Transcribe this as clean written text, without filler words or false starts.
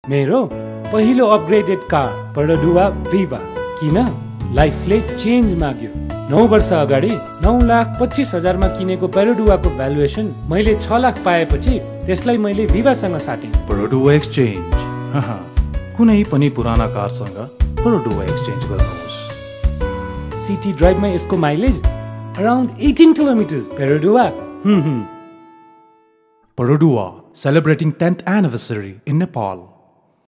मेरो पहिलो upgraded car पेरोडुवा भिभा। किन? लाइफले चेन्ज माग्यो। 9 वर्ष अगाडि 9,25,000 मा किनेको पेरोडुवाको भ्यालुएसन मैले 6 लाख पाएपछि त्यसलाई मैले भिभासँग साटेँ। पेरोडुवा एक्सचेन्ज। कुनै पनि पुराना कारसँग पेरोडुवा एक्सचेन्ज गर्नुहोस्। सिटी ड्राइभमा यसको mileage around 18 kilometers. Perodua Perodua, celebrating 10th anniversary in Nepal.